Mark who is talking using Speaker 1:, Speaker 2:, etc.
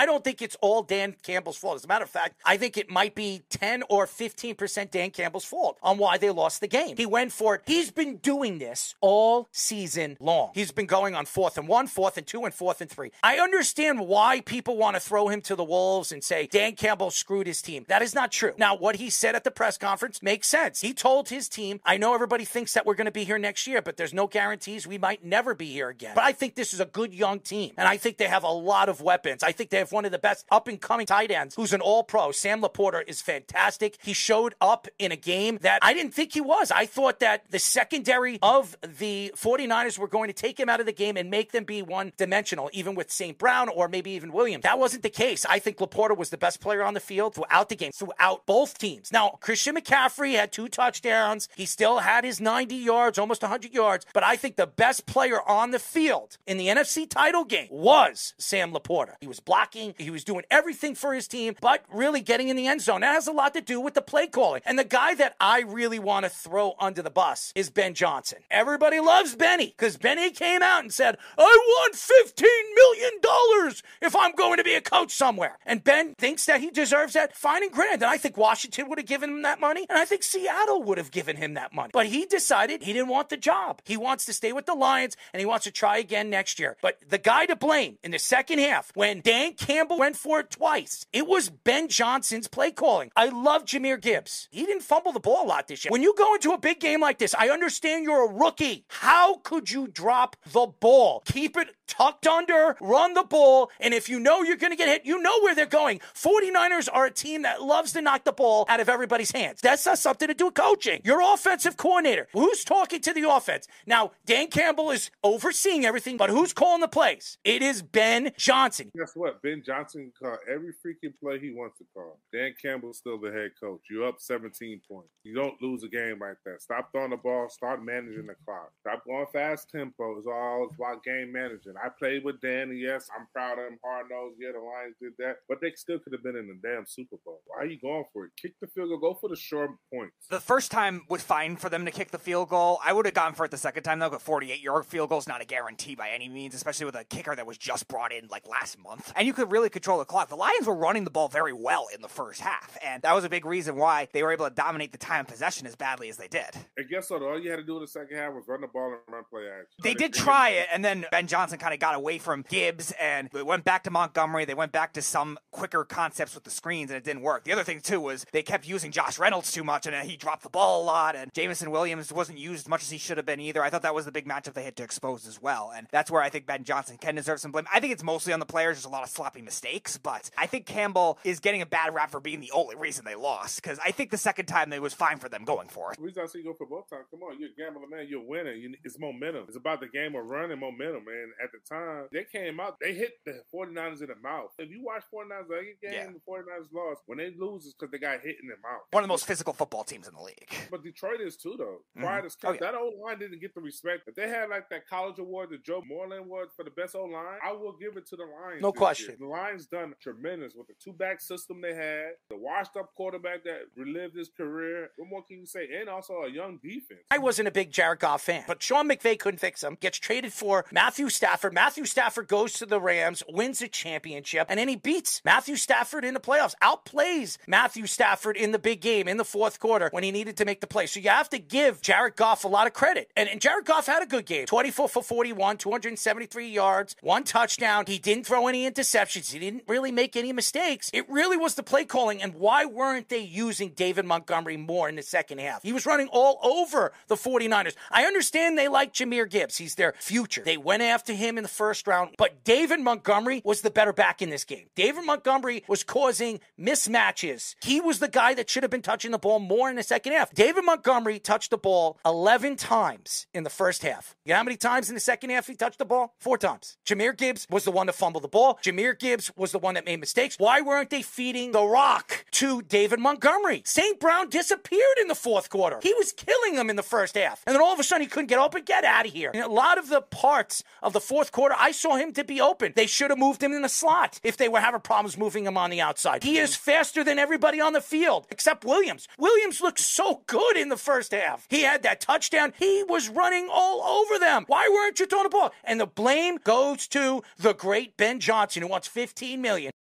Speaker 1: I don't think it's all Dan Campbell's fault. As a matter of fact, I think it might be 10 or 15% Dan Campbell's fault on why they lost the game. He went for it. He's been doing this all season long. He's been going on 4th and 1, 4th and 2, and 4th and 3. I understand why people want to throw him to the wolves and say Dan Campbell screwed his team. That is not true. Now, what he said at the press conference makes sense. He told his team, I know everybody thinks that we're going to be here next year, but there's no guarantees we might never be here again. But I think this is a good young team, and I think they have a lot of weapons. I think they have one of the best up-and-coming tight ends who's an all-pro. Sam Laporta is fantastic. He showed up in a game that I didn't think he was. I thought that the secondary of the 49ers were going to take him out of the game and make them be one-dimensional, even with St. Brown or maybe even Williams. That wasn't the case. I think Laporta was the best player on the field throughout the game, throughout both teams. Now, Christian McCaffrey had 2 touchdowns. He still had his 90 yards, almost 100 yards, but I think the best player on the field in the NFC title game was Sam Laporta. He was blocking. He was doing everything for his team, but really getting in the end zone. That has a lot to do with the play calling. And the guy that I really want to throw under the bus is Ben Johnson. Everybody loves Benny because Benny came out and said, I want $15 million if I'm going to be a coach somewhere. And Ben thinks that he deserves that fine and grand. And I think Washington would have given him that money. And I think Seattle would have given him that money. But he decided he didn't want the job. He wants to stay with the Lions and he wants to try again next year. But the guy to blame in the second half, when Dan Campbell went for it twice, it was Ben Johnson's play calling. I love Jahmyr Gibbs. He didn't fumble the ball a lot this year. When you go into a big game like this, I understand you're a rookie. How could you drop the ball? Keep it tucked under, run the ball, and if you know you're going to get hit, you know where they're going. 49ers are a team that loves to knock the ball out of everybody's hands. That's not something to do with coaching. Your offensive coordinator, who's talking to the offense? Now, Dan Campbell is overseeing everything, but who's calling the plays? It is Ben Johnson.
Speaker 2: Guess what? Ben Johnson can call every freaking play he wants to call. Dan Campbell's still the head coach. You're up 17 points. You don't lose a game like that. Stop throwing the ball. Start managing the clock. Stop going fast tempo. It's all about game managing. I played with Dan, and yes, I'm proud of him. Hard nose. Yeah, the Lions did that. But they still could have been in the damn Super Bowl. Why are you going for it? Kick the field goal. Go for the short points.
Speaker 3: The first time was fine for them to kick the field goal. I would have gone for it the second time, though. A 48-yard field goal is not a guarantee by any means, especially with a kicker that was just brought in like last month. And you could really control the clock. The Lions were running the ball very well in the first half, and that was a big reason why they were able to dominate the time of possession as badly as they did.
Speaker 2: And guess what? All you had to do in the second half was run the ball and run play action.
Speaker 3: They did try it, and then Ben Johnson kind of got away from Gibbs, and they went back to Montgomery. They went back to some quicker concepts with the screens, and it didn't work. The other thing, too, was they kept using Josh Reynolds too much, and he dropped the ball a lot, and Jameson Williams wasn't used as much as he should have been either. I thought that was the big matchup they had to expose as well, and that's where I think Ben Johnson can deserve some blame. I think it's mostly on the players. There's a lot of sloppy mistakes, but I think Campbell is getting a bad rap for being the only reason they lost, because I think the second time it was fine for them going for it.
Speaker 2: The reason I say you go for both times, come on, you're a gambler, man, you're winning. It's momentum. It's about the game of running momentum, man. At the time, they came out, they hit the 49ers in the mouth. If you watch 49ers every game, the 49ers lost. When they lose, it's because they got hit in the mouth.
Speaker 3: One of the most physical football teams in the league.
Speaker 2: But Detroit is too, though. That old line didn't get the respect. If they had like that college award, the Joe Moreland award for the best old line, I will give it to the Lions.
Speaker 1: No question.
Speaker 2: The Lions done tremendous with the two-back system they had, the washed-up quarterback that relived his career. What more can you say? And also a young defense.
Speaker 1: I wasn't a big Jared Goff fan, but Sean McVay couldn't fix him. Gets traded for Matthew Stafford. Matthew Stafford goes to the Rams, wins a championship, and then he beats Matthew Stafford in the playoffs, outplays Matthew Stafford in the big game in the fourth quarter when he needed to make the play. So you have to give Jared Goff a lot of credit. And Jared Goff had a good game. 24 for 41, 273 yards, 1 touchdown. He didn't throw any interceptions. He didn't really make any mistakes. It really was the play calling. And why weren't they using David Montgomery more in the second half? He was running all over the 49ers. I understand they like Jahmyr Gibbs. He's their future. They went after him in the first round. But David Montgomery was the better back in this game. David Montgomery was causing mismatches. He was the guy that should have been touching the ball more in the second half. David Montgomery touched the ball 11 times in the first half. You know how many times in the second half he touched the ball? 4 times. Jahmyr Gibbs was the one to fumble the ball. Jahmyr Gibbs was the one that made mistakes. Why weren't they feeding the rock to David Montgomery? St. Brown disappeared in the fourth quarter. He was killing them in the first half. And then all of a sudden he couldn't get open. Get out of here. And a lot of the parts of the fourth quarter, I saw him to be open. They should have moved him in the slot if they were having problems moving him on the outside. He is faster than everybody on the field, except Williams. Williams looked so good in the first half. He had that touchdown. He was running all over them. Why weren't you throwing the ball? And the blame goes to the great Ben Johnson, who wants $15 million.